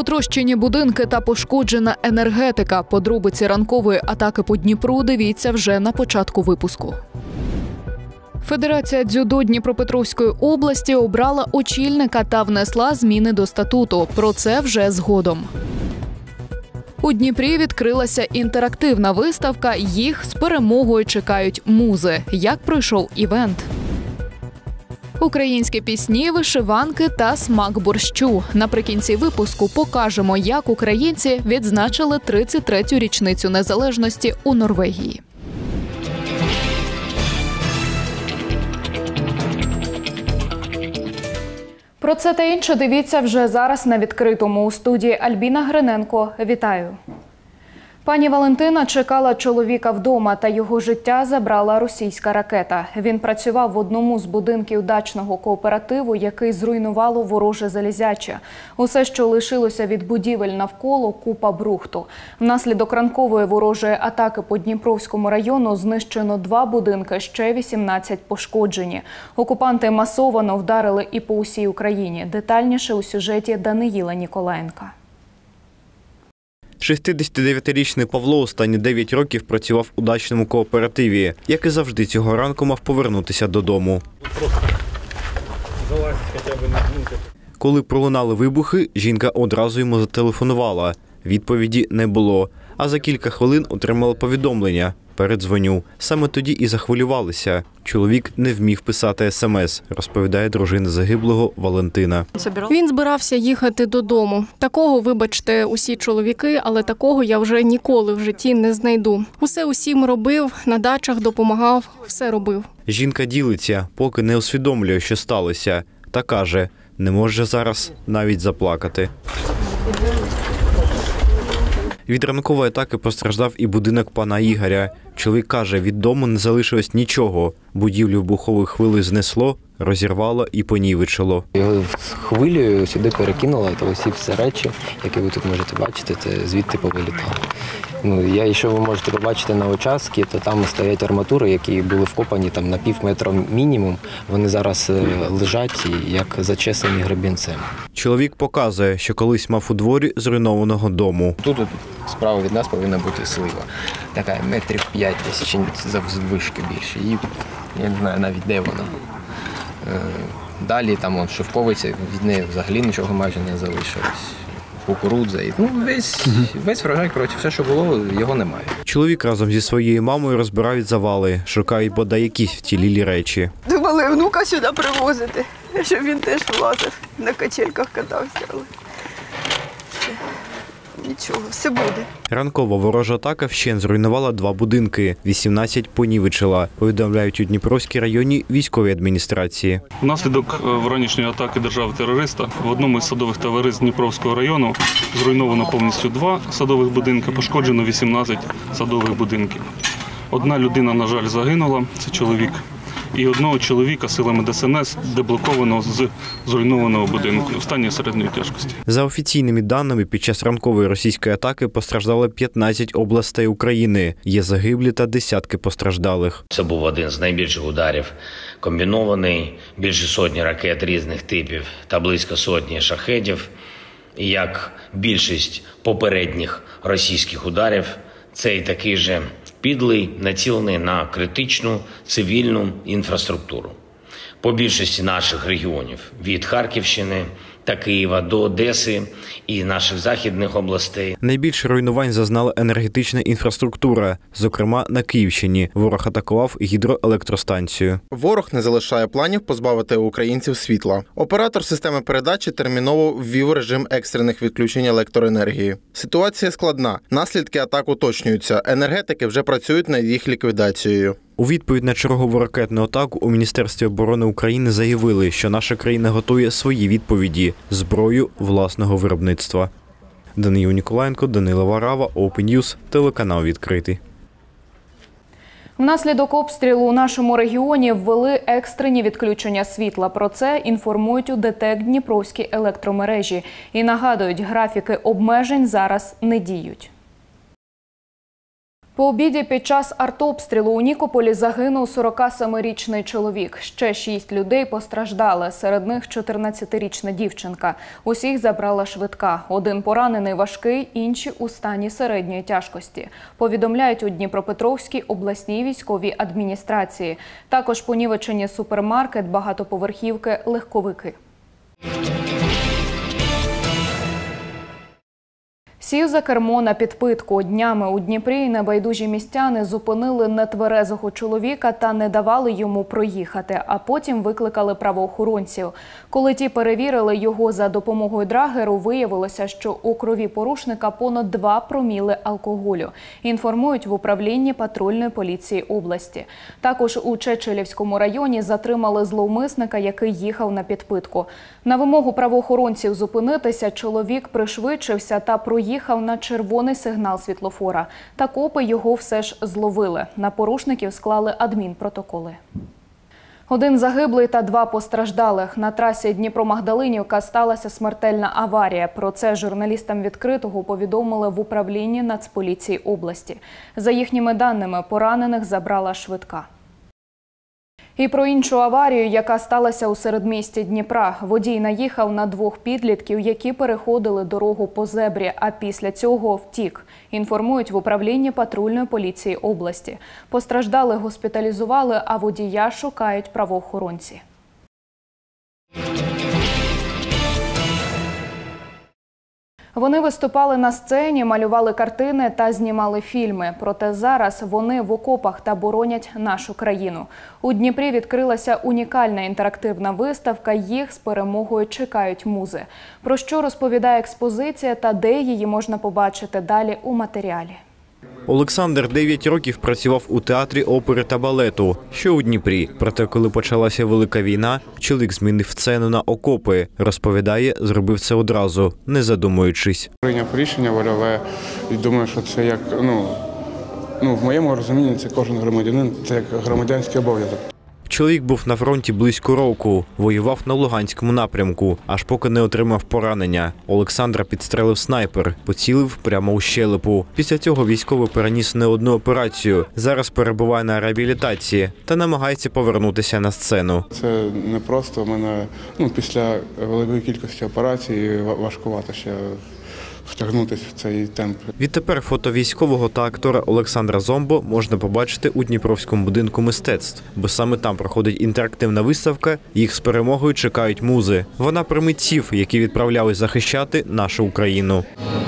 Потрощені будинки та пошкоджена енергетика. Подробиці ранкової атаки по Дніпру дивіться вже на початку випуску. Федерація дзюдо Дніпропетровської області обрала очільника та внесла зміни до статуту. Про це вже згодом. У Дніпрі відкрилася інтерактивна виставка. Їх з перемогою чекають музи. Як пройшов івент? Українські пісні, вишиванки та смак борщу. Наприкінці випуску покажемо, як українці відзначили 33-ю річницю незалежності у Норвегії. Про це та інше дивіться вже зараз на відкритому. У студії Альбіна Гриненко. Вітаю. Пані Валентина чекала чоловіка вдома, та його життя забрала російська ракета. Він працював в одному з будинків дачного кооперативу, який зруйнувало вороже залізяче. Усе, що лишилося від будівель навколо – купа брухту. Внаслідок ранкової ворожої атаки по Дніпровському району знищено 2 будинки, ще 18 пошкоджені. Окупанти масово вдарили і по усій Україні. Детальніше у сюжеті Даниїла Ніколаєнка. 69-річний Павло останні 9 років працював у дачному кооперативі. Як і завжди, цього ранку мав повернутися додому. Коли пролунали вибухи, жінка одразу йому зателефонувала. Відповіді не було. А за кілька хвилин отримала повідомлення: передзвоню. Саме тоді і захвилювалися. Чоловік не вмів писати смс, розповідає дружина загиблого Валентина. Він збирався їхати додому. Такого, вибачте, усі чоловіки, але такого я вже ніколи в житті не знайду. Усе усім робив, на дачах допомагав, все робив. Жінка ділиться, поки не усвідомлює, що сталося. Та каже, не може зараз навіть заплакати. Від ранкової атаки постраждав і будинок пана Ігоря. Чоловік каже, від дому не залишилось нічого. Будівлю вибуховою хвилею знесло, розірвало і понівечило. Його хвилею сюди перекинуло, то усі всі речі, які ви тут можете бачити, це звідти повилітало. Якщо ви можете побачити на участки, то там стоять арматури, які були вкопані там на пів метра мінімум. Вони зараз лежать як зачесані гребінцем. Чоловік показує, що колись мав у дворі зруйнованого дому. Тут справа від нас повинна бути слива. Така метрів 5 десь, чи заввишки більше. І я не знаю навіть де вона. Далі там шовковиця, від неї взагалі нічого майже не залишилось. Кукурудза. Весь врожай, все, що було, його немає. Чоловік разом зі своєю мамою розбирають завали, шукають бодай якісь вцілілі речі. Думали внука сюди привозити, щоб він теж влазив, на качельках катався. Але нічого, все буде. Ранкова ворожа атака вщент зруйнувала 2 будинки, 18 понівечила, повідомляють у Дніпровській районній військовій адміністрації. Внаслідок вранішньої атаки держави-терориста в одному із садових товариств Дніпровського району зруйновано повністю 2 садових будинки, пошкоджено 18 садових будинків. Одна людина, на жаль, загинула, це чоловік. І одного чоловіка силами ДСНС деблоковано з зруйнованого будинку в стані середньої тяжкості. За офіційними даними, під час ранкової російської атаки постраждали 15 областей України. Є загиблі та десятки постраждалих. Це був один з найбільших ударів. Комбінований, більше сотні ракет різних типів та близько сотні шахедів. І як більшість попередніх російських ударів, цей такий же підлий, націлений на критичну цивільну інфраструктуру. По більшості наших регіонів, від Харківщини та Києва до Одеси і наших західних областей. Найбільше руйнувань зазнала енергетична інфраструктура. Зокрема, на Київщині ворог атакував гідроелектростанцію. Ворог не залишає планів позбавити українців світла. Оператор системи передачі терміново ввів режим екстрених відключень електроенергії. Ситуація складна. Наслідки атак уточнюються. Енергетики вже працюють над їх ліквідацією. У відповідь на чергову ракетну атаку у Міністерстві оборони України заявили, що наша країна готує свої відповіді – зброю власного виробництва. Даниїл Ніколаєнко, Данило Варава, Open News, телеканал «Відкритий». Внаслідок обстрілу у нашому регіоні ввели екстрені відключення світла. Про це інформують у ДТЕК Дніпровській електромережі. І нагадують, графіки обмежень зараз не діють. По обіді під час артобстрілу у Нікополі загинув 47-річний чоловік. Ще 6 людей постраждали, серед них 14-річна дівчинка. Усіх забрала швидка. Один поранений важкий, інші у стані середньої тяжкості. Повідомляють у Дніпропетровській обласній військовій адміністрації. Також понівечені супермаркет, багатоповерхівки, легковики. Сів за кермо на підпитку. Днями у Дніпрі небайдужі містяни зупинили нетверезого чоловіка та не давали йому проїхати, а потім викликали правоохоронців. Коли ті перевірили його за допомогою драгеру, виявилося, що у крові порушника понад 2 проміли алкоголю. Інформують в управлінні патрульної поліції області. Також у Чечелівському районі затримали зловмисника, який їхав на підпитку. На вимогу правоохоронців зупинитися чоловік пришвидшився та проїхав на червоний сигнал світлофора. Та копи його все ж зловили. На порушників склали адмінпротоколи. 1 загиблий та 2 постраждалих. На трасі Дніпро-Магдалинівка сталася смертельна аварія. Про це журналістам «Відкритого» повідомили в управлінні Нацполіції області. За їхніми даними, поранених забрала швидка. І про іншу аварію, яка сталася у середмісті Дніпра. Водій наїхав на 2 підлітків, які переходили дорогу по зебрі, а після цього втік. Інформують в управлінні патрульної поліції області. Постраждалих госпіталізували, а водія шукають правоохоронці. Вони виступали на сцені, малювали картини та знімали фільми. Проте зараз вони в окопах та боронять нашу країну. У Дніпрі відкрилася унікальна інтерактивна виставка «Їх з перемогою чекають музи». Про що розповідає експозиція та де її можна побачити далі у матеріалі. Олександр 9 років працював у театрі опери та балету, що у Дніпрі. Проте, коли почалася Велика війна, чоловік змінив сцену на окопи. Розповідає, зробив це одразу, не задумуючись. Прийняв рішення вольове і думаю, що це як, в моєму розумінні, це кожен громадянин, це як громадянський обов'язок. Чоловік був на фронті близько року, воював на Луганському напрямку, аж поки не отримав поранення. Олександра підстрелив снайпер, поцілив прямо у щелепу. Після цього військовий переніс не одну операцію. Зараз перебуває на реабілітації та намагається повернутися на сцену. Це не просто, у мене після великої кількості операцій важкувато ще втягнутися в цей темп. Відтепер фото військового та актора Олександра Зомбо можна побачити у Дніпровському будинку мистецтв, бо саме там проходить інтерактивна виставка «Їх з перемогою чекають музи». Вона про митців, які відправлялись захищати нашу Україну.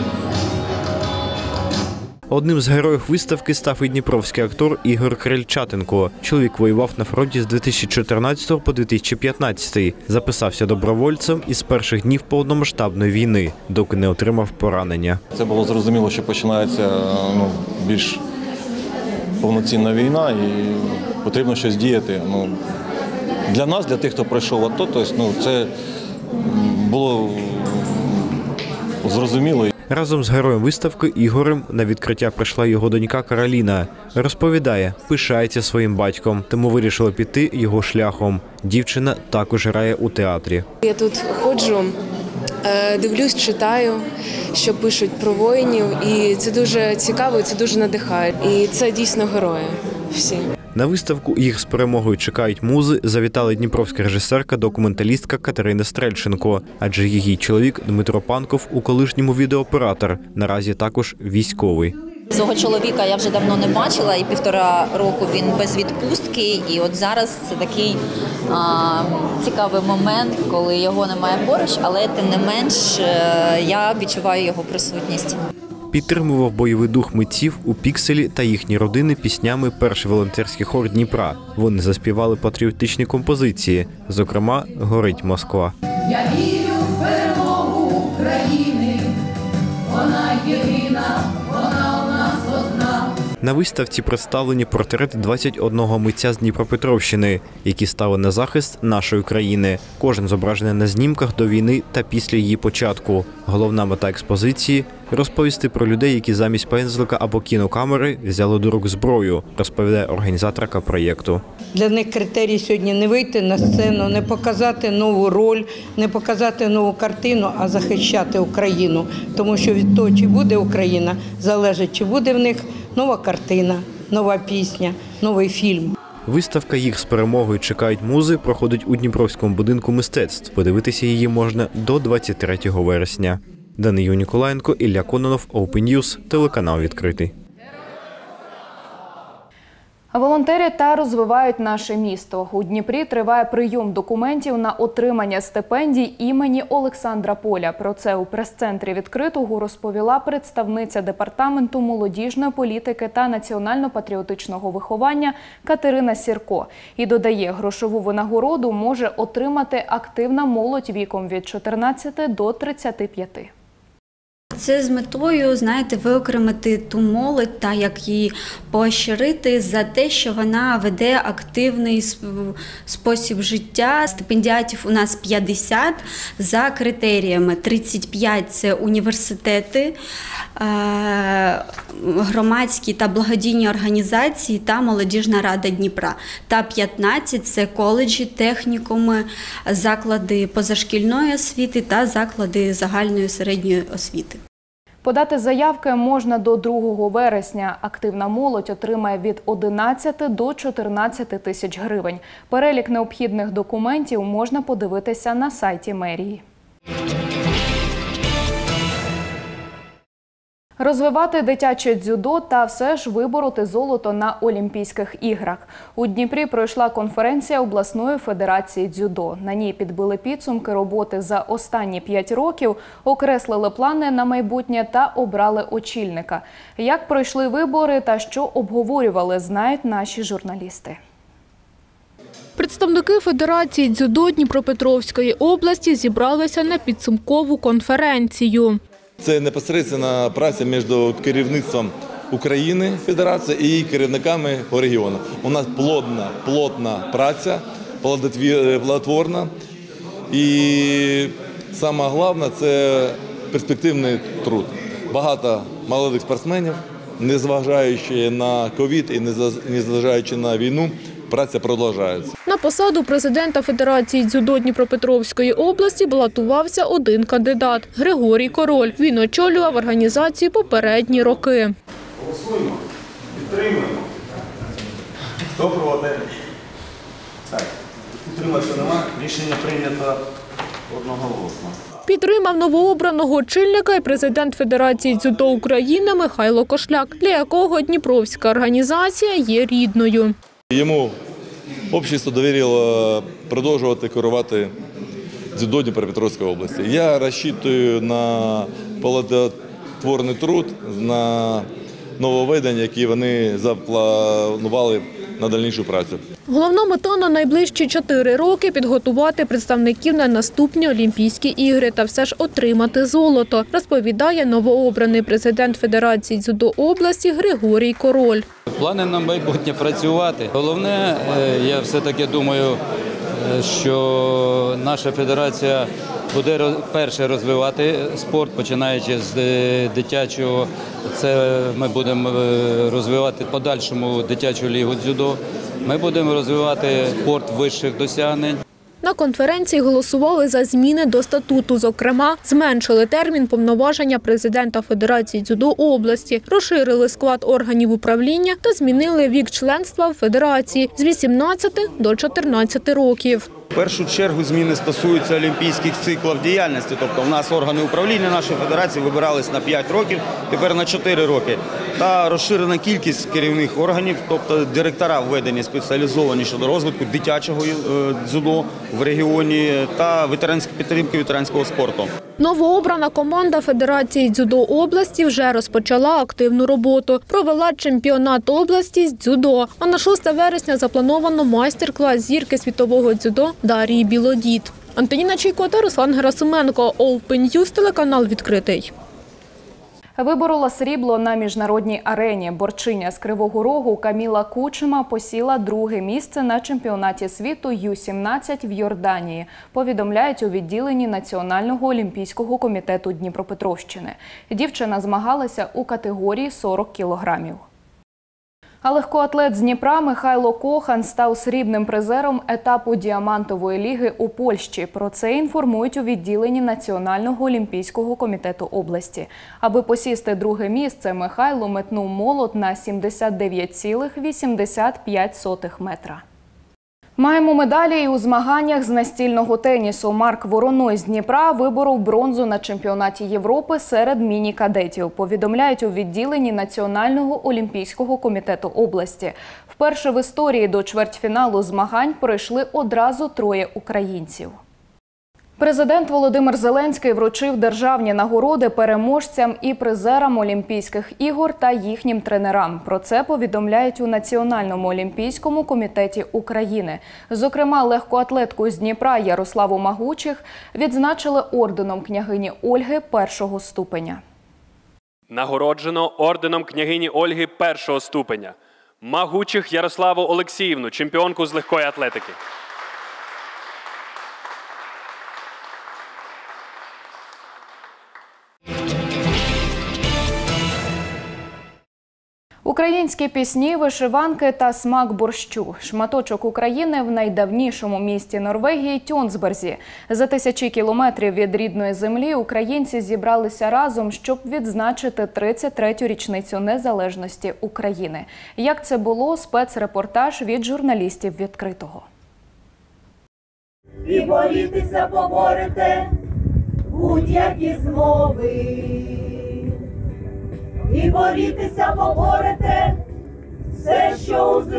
Одним з героїв виставки став і дніпровський актор Ігор Крильчатенко. Чоловік воював на фронті з 2014 по 2015. Записався добровольцем із перших днів повномасштабної війни, доки не отримав поранення. Це було зрозуміло, що починається більш повноцінна війна і потрібно щось діяти. Для нас, для тих, хто пройшов АТО, це було зрозуміло. Разом з героєм виставки Ігорем на відкриття прийшла його донька Кароліна. Розповідає, пишається своїм батьком, тому вирішила піти його шляхом. Дівчина також грає у театрі. Я тут ходжу, дивлюсь, читаю, що пишуть про воїнів, і це дуже цікаво, і це дуже надихає. І це дійсно герої всі. На виставку «Їх з перемогою чекають музи» завітала дніпровська режисерка-документалістка Катерина Стрельченко, адже її чоловік Дмитро Панков у колишньому відеооператор, наразі також військовий. Свого чоловіка я вже давно не бачила, і 1,5 року він без відпустки, і от зараз це такий цікавий момент, коли його немає поруч, але тим не менш я відчуваю його присутність. Підтримував бойовий дух митців у Пікселі та їхні родини піснями перший волонтерський хор Дніпра. Вони заспівали патріотичні композиції, зокрема «Горить Москва». Я вірю в перемогу України, вона єдина, вона у нас одна. На виставці представлені портрети 21 митця з Дніпропетровщини, які стали на захист нашої країни. Кожен зображений на знімках до війни та після її початку. Головна мета експозиції – Розповісти про людей, які замість пензлика або кінокамери взяли до рук зброю, розповідає організаторка проєкту. Для них критерій сьогодні не вийти на сцену, не показати нову роль, не показати нову картину, а захищати Україну. Тому що від того, чи буде Україна, залежить, чи буде в них нова картина, нова пісня, новий фільм. Виставка «Їх з перемогою чекають музи» проходить у Дніпровському будинку мистецтв. Подивитися її можна до 23 вересня. Данию Ніколаєнко, Ілля Кононов, Open News, телеканал «Відкритий». Волонтерять та розвивають наше місто. У Дніпрі триває прийом документів на отримання стипендій імені Олександра Поля. Про це у прес-центрі «Відкритого» розповіла представниця Департаменту молодіжної політики та національно-патріотичного виховання Катерина Сірко. І додає, грошову винагороду може отримати активна молодь віком від 14 до 35. Це з метою, знаєте, виокремити ту молодь та як її поощрити за те, що вона веде активний спосіб життя. Стипендіатів у нас 50 за критеріями. 35 – це університети, громадські та благодійні організації та Молодіжна рада Дніпра. Та 15 – це коледжі, технікуми, заклади позашкільної освіти та заклади загальної середньої освіти. Подати заявки можна до 2 вересня. Активна молодь отримає від 11 до 14 тисяч гривень. Перелік необхідних документів можна подивитися на сайті мерії. Розвивати дитяче дзюдо та все ж вибороти золото на Олімпійських іграх. У Дніпрі пройшла конференція обласної федерації дзюдо. На ній підбили підсумки роботи за останні 5 років, окреслили плани на майбутнє та обрали очільника. Як пройшли вибори та що обговорювали, знають наші журналісти. Представники Федерації дзюдо Дніпропетровської області зібралися на підсумкову конференцію. Це непосередня праця між керівництвом України, Федерації, і керівниками регіону. У нас плотна праця, плодотворна. І саме головне – це перспективний труд. Багато молодих спортсменів, незважаючи на ковід і незважаючи на війну, праця продовжується. На посаду президента Федерації дзюдо Дніпропетровської області балотувався один кандидат – Григорій Король. Він очолював організацію попередні роки. Голосуємо, підтримуємо. Хто проти? Так, підтриматися нема. Рішення прийнято одноголосно. Підтримав новообраного очільника і президент Федерації дзюдо України Михайло Кошляк, для якого Дніпровська організація є рідною. Йому общество довірило продовжувати керувати дзюдо Дніпропетровської області. Я розраховую на плодотворний труд, на нововведення, які вони запланували на дальнішу працю. Головна мета на найближчі 4 роки – підготувати представників на наступні Олімпійські ігри та все ж отримати золото, розповідає новообраний президент Федерації дзюдо області Григорій Король. Плани на майбутнє працювати. Головне, я все-таки думаю, що наша федерація буде перше розвивати спорт, починаючи з дитячого. Це ми будемо розвивати в подальшому дитячу лігу дзюдо. Ми будемо розвивати спорт вищих досягнень. На конференції голосували за зміни до статуту. Зокрема, зменшили термін повноваження президента Федерації дзюдо області, розширили склад органів управління та змінили вік членства в федерації з 18 до 14 років. В першу чергу зміни стосуються олімпійських циклів діяльності. Тобто в нас органи управління нашої федерації вибирались на 5 років, тепер на 4 роки. Та розширена кількість керівних органів, тобто директора введені спеціалізовані щодо розвитку дитячого дзюдо в регіоні та підтримки ветеранського спорту. Новообрана команда Федерації дзюдо області вже розпочала активну роботу. Провела чемпіонат області з дзюдо. А на 6 вересня заплановано майстер-клас зірки світового дзюдо Дарії Білодід. Антоніна Чайко та Руслан Герасименко. Open News, телеканал «Відкритий». Виборола срібло на міжнародній арені. Борчиня з Кривого Рогу Каміла Кучма посіла друге місце на чемпіонаті світу Ю-17 в Йорданії, повідомляють у відділенні Національного олімпійського комітету Дніпропетровщини. Дівчина змагалася у категорії 40 кілограмів. А легкоатлет з Дніпра Михайло Кохан став срібним призером етапу Діамантової ліги у Польщі. Про це інформують у відділенні Національного олімпійського комітету області. Аби посісти друге місце, Михайло метнув молот на 79,85 метра. Маємо медалі і у змаганнях з настільного тенісу. Марк Вороной з Дніпра виборов бронзу на чемпіонаті Європи серед міні-кадетів, повідомляють у відділенні Національного олімпійського комітету області. Вперше в історії до чвертьфіналу змагань пройшли одразу 3 українців. Президент Володимир Зеленський вручив державні нагороди переможцям і призерам Олімпійських ігор та їхнім тренерам. Про це повідомляють у Національному олімпійському комітеті України. Зокрема, легкоатлетку з Дніпра Ярославу Магучих відзначили орденом княгині Ольги першого ступеня. Нагороджено орденом княгині Ольги першого ступеня Магучих Ярославу Олексіївну, чемпіонку з легкої атлетики. Українські пісні, вишиванки та смак борщу. Шматочок України в найдавнішому місті Норвегії – Тьонсберзі. За тисячі кілометрів від рідної землі українці зібралися разом, щоб відзначити 33-ю річницю незалежності України. Як це було – спецрепортаж від журналістів «Відкритого». І борітися поборете будь-які змови. І борітися поборете все, що у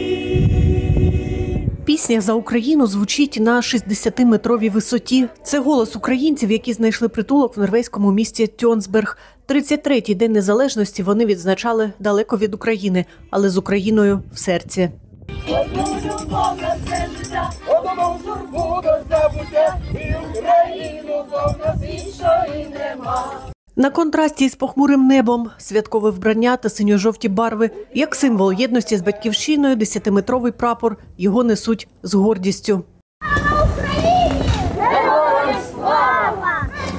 злі. Пісня «За Україну» звучить на 60-метровій висоті. Це голос українців, які знайшли притулок в норвезькому місті Тьонсберг. 33-й День Незалежності вони відзначали далеко від України, але з Україною в серці. Одну любов на все життя, одну журбу до забуття, і Україну знов нас іншої нема. На контрасті з похмурим небом – святкове вбрання та синьо-жовті барви. Як символ єдності з батьківщиною – 10-метровий прапор. Його несуть з гордістю. Героям слава!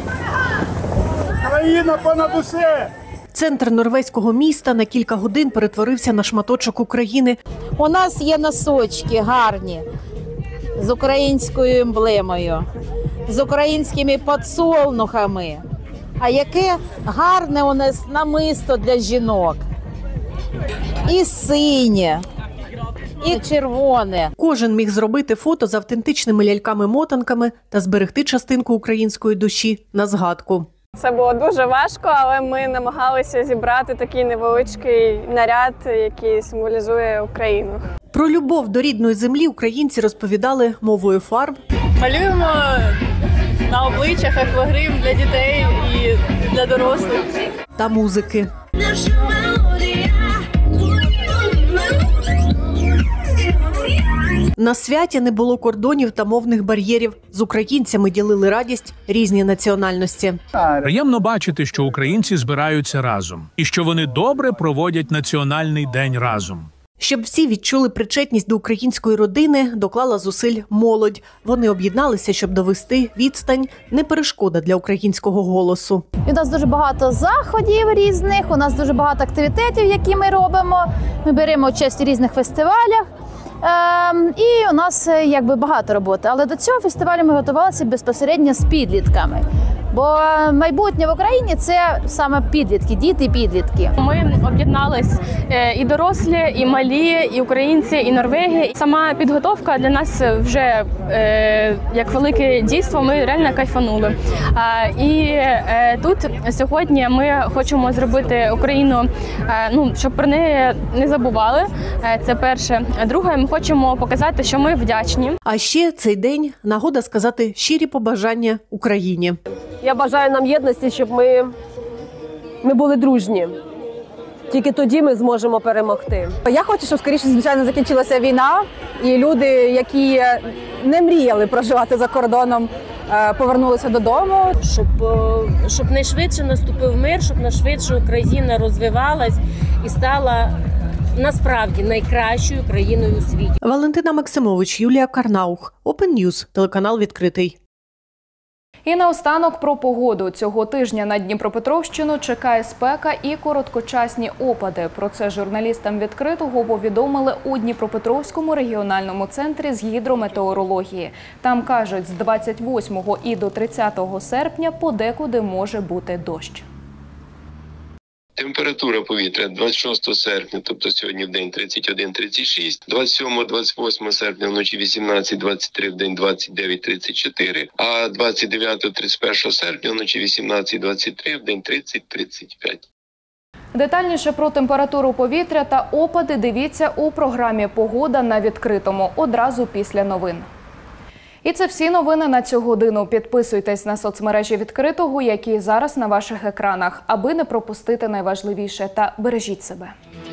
Країна понад усе! Центр норвезького міста на кілька годин перетворився на шматочок України. У нас є носочки гарні з українською емблемою, з українськими подсолнухами. А яке гарне у нас намисто для жінок. І синє, і червоне. Кожен міг зробити фото з автентичними ляльками-мотанками та зберегти частинку української душі на згадку. Це було дуже важко, але ми намагалися зібрати такий невеличкий наряд, який символізує Україну. Про любов до рідної землі українці розповідали мовою фарб. Малюємо на обличчях аквагрим для дітей і для дорослих. Та музики. На святі не було кордонів та мовних бар'єрів. З українцями ділили радість різні національності. Приємно бачити, що українці збираються разом і що вони добре проводять національний день разом. Щоб всі відчули причетність до української родини, доклала зусиль молодь. Вони об'єдналися, щоб довести відстань не перешкода для українського голосу. У нас дуже багато заходів різних, у нас дуже багато активітетів, які ми робимо. Ми беремо участь у різних фестивалях. І у нас багато роботи. Але до цього фестивалю ми готувалися безпосередньо з підлітками. Бо майбутнє в Україні – це саме підлітки, діти і підлітки. Ми об'єднались і дорослі, і малі, і українці, і Норвегія. Сама підготовка для нас вже як велике дійство, ми реально кайфанули. І тут сьогодні ми хочемо зробити Україну, щоб про неї не забували. Це перше. Друге, ми хочемо показати, що ми вдячні. А ще цей день – нагода сказати щирі побажання Україні. Я бажаю нам єдності, щоб ми були дружні. Тільки тоді ми зможемо перемогти. Я хочу, щоб скоріше, звичайно, закінчилася війна, і люди, які не мріяли проживати за кордоном, повернулися додому. Щоб найшвидше наступив мир, щоб найшвидше Україна розвивалась і стала насправді найкращою країною у світі. Валентина Максимович, Юлія Карнаух, Open News, телеканал «Відкритий». І наостанок про погоду. Цього тижня на Дніпропетровщину чекає спека і короткочасні опади. Про це журналістам «Відкритого» повідомили у Дніпропетровському регіональному центрі з гідрометеорології. Там кажуть, з 28 і до 30 серпня подекуди може бути дощ. Температура повітря 26 серпня, тобто сьогодні в день 31-36, 27-28 серпня вночі 18-23, в день 29-34, а 29-31 серпня вночі 18-23, в день 30-35. Детальніше про температуру повітря та опади дивіться у програмі «Погода» на відкритому одразу після новин. І це всі новини на цю годину. Підписуйтесь на соцмережі «Відкритого», які зараз на ваших екранах, аби не пропустити найважливіше, та бережіть себе.